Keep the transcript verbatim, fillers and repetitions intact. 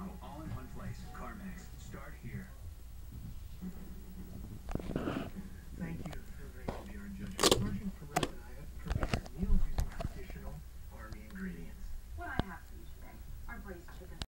model, all in one place. CarMax. Start here.